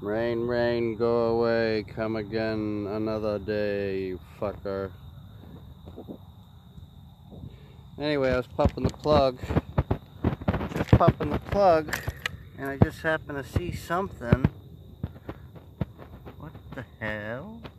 Rain, rain, go away, come again another day, you fucker. Anyway, I was popping the plug, and I just happened to see something. What the hell?